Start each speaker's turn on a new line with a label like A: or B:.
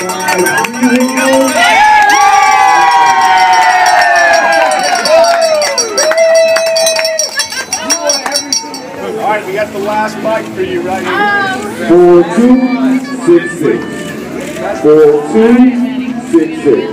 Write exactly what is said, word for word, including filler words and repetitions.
A: Alright, we got the last bite for you right here.
B: four two six six. four two six six.